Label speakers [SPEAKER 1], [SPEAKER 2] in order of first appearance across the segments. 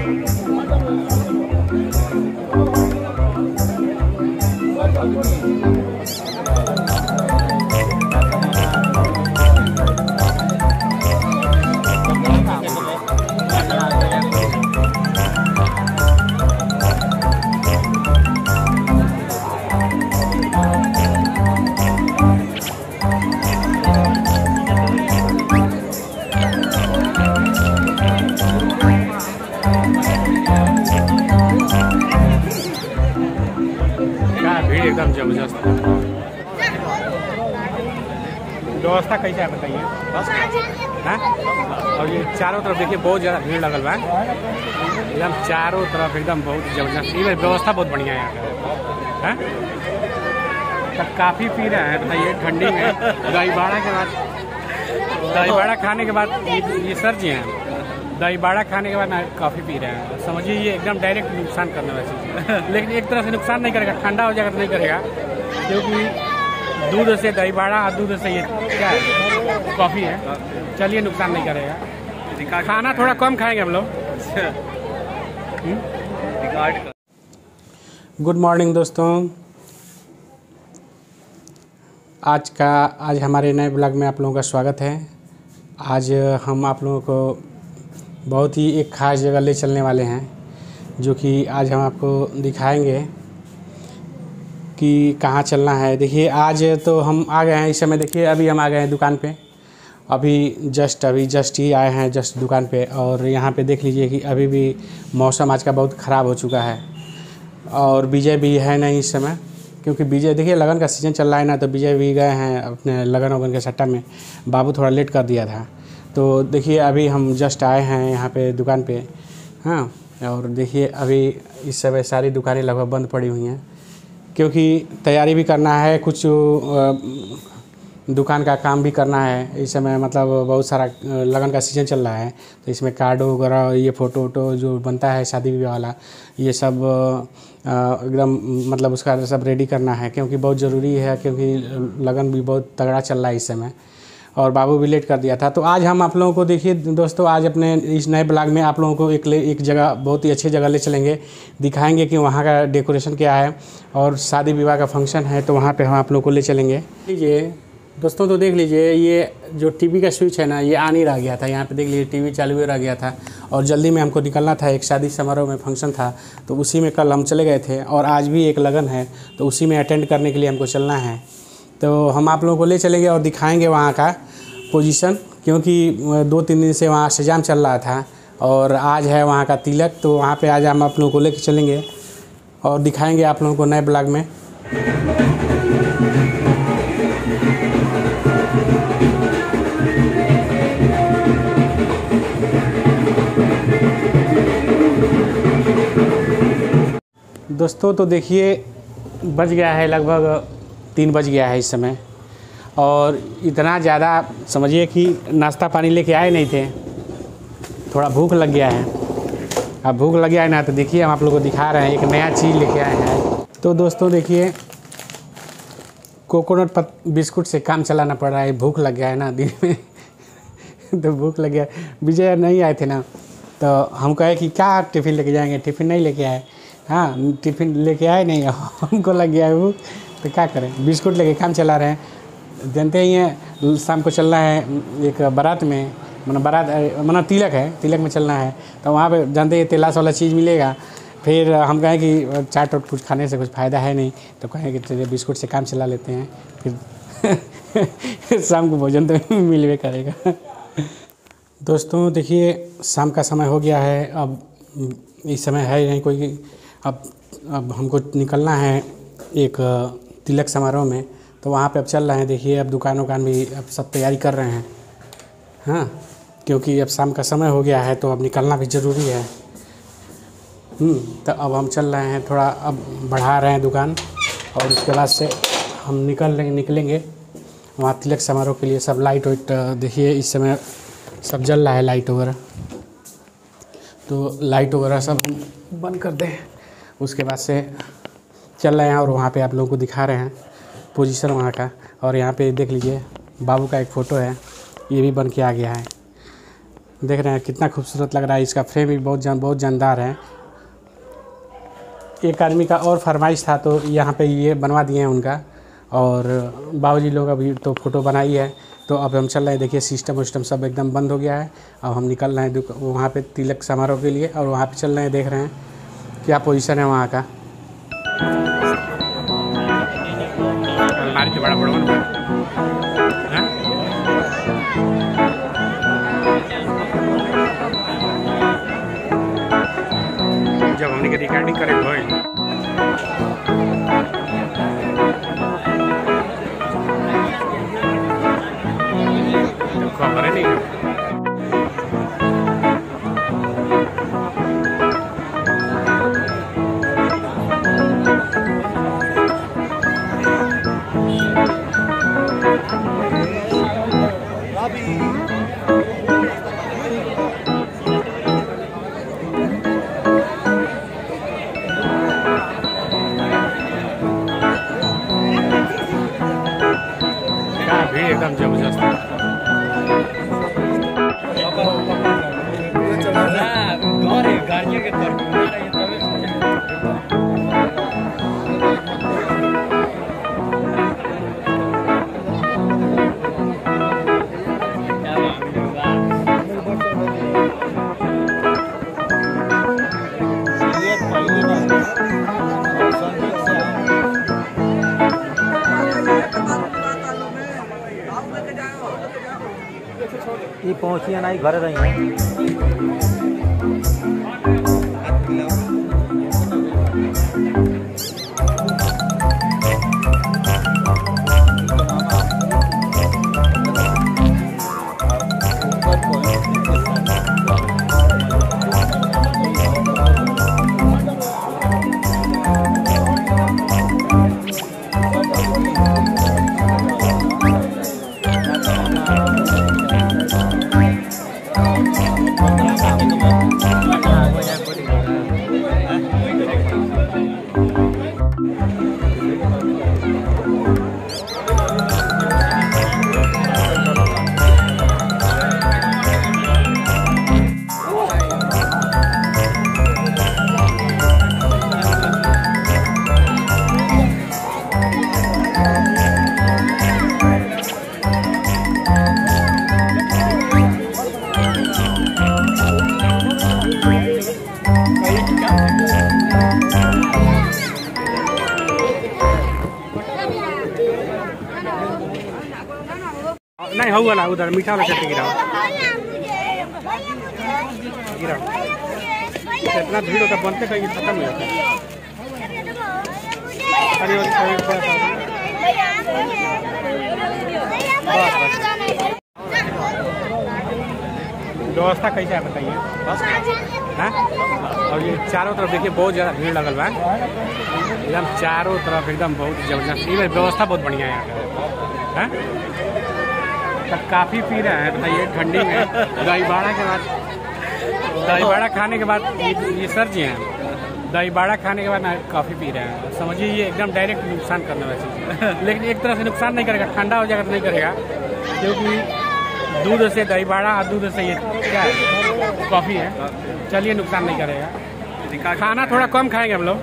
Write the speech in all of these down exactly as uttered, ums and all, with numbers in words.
[SPEAKER 1] एकदम जबरदस्त व्यवस्था कैसे है बताइए। हाँ, और ये चारों तरफ देखिए बहुत ज़्यादा भीड़ लगल बा, एकदम चारों तरफ एकदम बहुत जबरदस्त। ये व्यवस्था बहुत बढ़िया है यहाँ का। हाँ, तब काफ़ी पी रहे हैं बताइए ठंडी में। दही बाड़ा के बाद दही बाड़ा खाने के बाद ये, ये सर जी हैं, दही बाड़ा खाने के बाद ना कॉफ़ी पी रहे हैं। समझिए ये एकदम डायरेक्ट नुकसान करने वाली चीज़ है, लेकिन एक तरह से नुकसान नहीं करेगा, ठंडा हो जाएगा तो नहीं करेगा, क्योंकि दूध से दही बाड़ा और दूध से ये क्या है कॉफ़ी है। चलिए नुकसान नहीं करेगा। खाना थोड़ा कम खाएंगे हम लोग। गुड मॉर्निंग दोस्तों, आज का आज हमारे नए ब्लॉग में आप लोगों का स्वागत है। आज हम आप लोगों को बहुत ही एक ख़ास जगह ले चलने वाले हैं, जो कि आज हम आपको दिखाएंगे कि कहाँ चलना है। देखिए आज तो हम आ गए हैं इस समय। देखिए अभी हम आ गए हैं दुकान पे, अभी जस्ट अभी जस्ट ही आए हैं जस्ट दुकान पे। और यहाँ पे देख लीजिए कि अभी भी मौसम आज का बहुत ख़राब हो चुका है और विजय भी है नहीं इस समय, क्योंकि विजय देखिए लगन का सीज़न चल रहा है ना, तो विजय भी गए हैं अपने लगन वगन के सट्टा में। बाबू थोड़ा लेट कर दिया था, तो देखिए अभी हम जस्ट आए हैं यहाँ पे दुकान पे। हाँ, और देखिए अभी इस समय सारी दुकानें लगभग बंद पड़ी हुई हैं, क्योंकि तैयारी भी करना है, कुछ दुकान का काम भी करना है इस समय। मतलब बहुत सारा लगन का सीज़न चल रहा है, तो इसमें कार्ड वगैरह, ये फ़ोटो वोटो जो बनता है शादी विवाह वाला, ये सब एकदम मतलब उसका सब रेडी करना है, क्योंकि बहुत ज़रूरी है, क्योंकि लगन भी बहुत तगड़ा चल रहा है इस समय। और बाबू भी लेट कर दिया था। तो आज हम आप लोगों को देखिए दोस्तों, आज अपने इस नए ब्लॉग में आप लोगों को एक ले एक जगह, बहुत ही अच्छी जगह ले चलेंगे, दिखाएंगे कि वहाँ का डेकोरेशन क्या है, और शादी विवाह का फंक्शन है तो वहाँ पे हम आप लोगों को ले चलेंगे। लीजिए दोस्तों, तो देख लीजिए ये जो टीवी का स्विच है ना, ये ऑन ही रह गया था। यहाँ पे देख लीजिए टीवी चालू ही रह गया था, और जल्दी में हमको निकलना था, एक शादी समारोह में फंक्शन था, तो उसी में कल हम चले गए थे। और आज भी एक लगन है, तो उसी में अटेंड करने के लिए हमको चलना है। तो हम आप लोगों को ले चलेंगे और दिखाएंगे वहाँ का पोजीशन, क्योंकि दो तीन दिन से वहाँ इंतजाम चल रहा था, और आज है वहाँ का तिलक, तो वहाँ पे आज हम आप लोगों को लेकर चलेंगे और दिखाएंगे आप लोगों को नए ब्लॉग में। दोस्तों तो देखिए बज गया है, लगभग तीन बज गया है इस समय, और इतना ज़्यादा समझिए कि नाश्ता पानी लेके आए नहीं थे, थोड़ा भूख लग गया है। अब भूख लग गया है ना, तो देखिए हम आप लोगों को दिखा रहे हैं, एक नया चीज़ लेके आए हैं। तो दोस्तों देखिए कोकोनट पत बिस्कुट से काम चलाना पड़ रहा है, भूख लग गया है ना दिन में तो भूख लग गया। विजय नहीं आए थे ना, तो हम कहे कि क्या टिफ़िन लेके जाएंगे, टिफ़िन नहीं लेके आए। हाँ, टिफ़िन लेके आए नहीं, हमको लग गया है भूख, तो क्या करें, बिस्कुट लेके काम चला रहे हैं। जानते ही हैं शाम को चलना है एक बारात में, मतलब बारात मतलब तिलक है, तिलक में चलना है, तो वहाँ पे जानते हैं तेलास वाला चीज़ मिलेगा। फिर हम कहें कि चाट और कुछ खाने से कुछ फ़ायदा है नहीं, तो कहें कि तेरे बिस्कुट से काम चला लेते हैं, फिर शाम को भोजन तो मिलवे करेगा। दोस्तों देखिए शाम का समय हो गया है, अब इस समय है नहीं कोई, अब अब हमको निकलना है एक तिलक समारोह में, तो वहाँ पे अब चल रहे हैं। देखिए अब दुकान वुकान भी अब सब तैयारी कर रहे हैं। हाँ, क्योंकि अब शाम का समय हो गया है, तो अब निकलना भी ज़रूरी है। तो अब हम चल रहे हैं, थोड़ा अब बढ़ा रहे हैं दुकान, और उसके बाद से हम निकल लेंगे निकलेंगे वहाँ तिलक समारोह के लिए। सब लाइट वाइट देखिए इस समय सब जल रहा है, लाइट वगैरह, तो लाइट वगैरह सब बंद कर दें। उसके बाद से चल रहे हैं, और वहाँ पे आप लोगों को दिखा रहे हैं पोजीशन वहाँ का। और यहाँ पे देख लीजिए बाबू का एक फ़ोटो है, ये भी बन के आ गया है। देख रहे हैं कितना खूबसूरत लग रहा है। इसका फ्रेम भी बहुत जान बहुत जानदार है। एक आदमी का और फरमाइश था तो यहाँ पे ये बनवा दिए हैं उनका, और बाबूजी लोग अभी तो फ़ोटो बनाई है। तो अब हम चल रहे हैं, देखिए सिस्टम विस्टम सब एकदम बंद हो गया है। अब हम निकल रहे हैं वहाँ पे तिलक समारोह के लिए, और वहाँ पे चल रहे हैं, देख रहे हैं क्या पोजीशन है वहाँ का। बड़ा बड़ा जब हमने के रिकॉर्डिंग करे भाई खबर नहीं भीड़ एकदम जबरदस्त है।
[SPEAKER 2] ये पहुँचिए ना घर रही
[SPEAKER 1] नहीं हो वाला उधर मीठा वाला चटनी गिराओ गिराओ। इतना भीड़ होता बनते कहीं खत्म हो जाता है। व्यवस्था कैसे है बताइए बस हाँ। और ये चारों तरफ देखिए बहुत ज़्यादा भीड़ लगल बा एकदम चारों तरफ एकदम बहुत जबरदस्त। ये व्यवस्था बहुत बढ़िया है यहाँ का। तब काफ़ी पी रहे हैं बताइए ठंडी में दही बाड़ा के बाद दही बाड़ा खाने के बाद ये, ये सर जी हैं दही बाड़ा खाने के बाद ना काफ़ी पी रहे हैं। समझिए ये एकदम डायरेक्ट नुकसान करने वाली चीज़ है। लेकिन एक तरह से नुकसान नहीं करेगा, ठंडा हो जाएगा तो नहीं करेगा, क्योंकि दूध से दही बाड़ा और दूध से ये क्या है कॉफ़ी है। चलिए नुकसान नहीं करेगा। खाना थोड़ा कम खाएंगे हम लोग।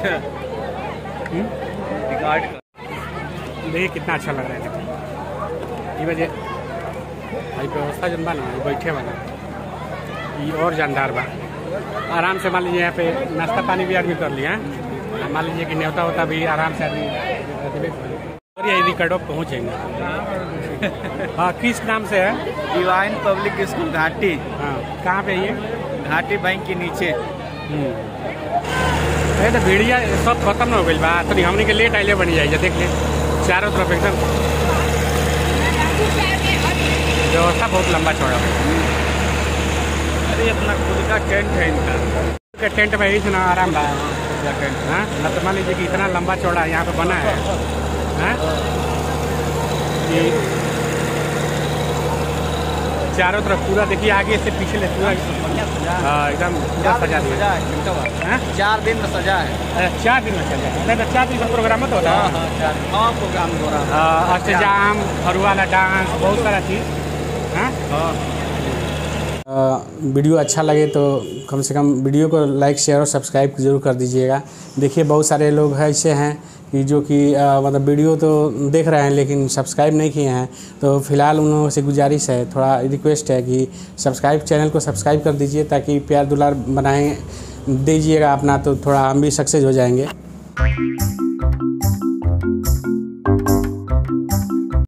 [SPEAKER 1] देखिए कितना अच्छा लग रहा है। ये वजह भाई व्यवस्था जन बा ना बैठे वाला ये और जानदार बा। आराम से मान लीजिए यहाँ पे नाश्ता पानी भी आदमी कर लिया है। मान लीजिए कि न्योता होता भी आराम से आदमी और ये रिकॉर्डो पहुँचेंगे। हाँ किस नाम से है?
[SPEAKER 2] डिवाइन पब्लिक स्कूल घाटी।
[SPEAKER 1] हाँ कहाँ पे ये?
[SPEAKER 2] घाटी बैंक के नीचे।
[SPEAKER 1] अरे तो भीड़िया सब खत्म हो गई बा तो हमने के लेट आइले बन जाइए। देख ले चारों तरफ एकदम व्यवस्था बहुत लंबा चौड़ा है।
[SPEAKER 2] अरे अपना खुद का टेंट है इनका।
[SPEAKER 1] टेंट में ही सुना आराम बा हाँ। न तो मान लीजिए कि इतना लंबा चौड़ा यहाँ पे बना है हाँ? कि चारों तरफ पूरा देखिए आगे से पीछे ले पूरा एकदम पूरा सजा दिया है।
[SPEAKER 2] चार दिन में सजा है।
[SPEAKER 1] चार दिन में सजा है। नहीं तो चार दिन का प्रोग्राम तो होता है।
[SPEAKER 2] हाँ प्रोग्राम हो रहा है।
[SPEAKER 1] अष्टजाम, फरुआ वाला डांस, बहुत सारा चीज़ हाँ। वीडियो अच्छा लगे तो कम से कम वीडियो को लाइक शेयर और सब्सक्राइब ज़रूर कर दीजिएगा। देखिए बहुत सारे लोग ऐसे हैं कि जो कि मतलब वीडियो तो देख रहे हैं लेकिन सब्सक्राइब नहीं किए हैं, तो फिलहाल उन लोगों से गुजारिश है, थोड़ा रिक्वेस्ट है कि सब्सक्राइब चैनल को सब्सक्राइब कर दीजिए ताकि प्यार दुलार बनाएं दीजिएगा अपना, तो थोड़ा हम भी सक्सेस हो जाएंगे।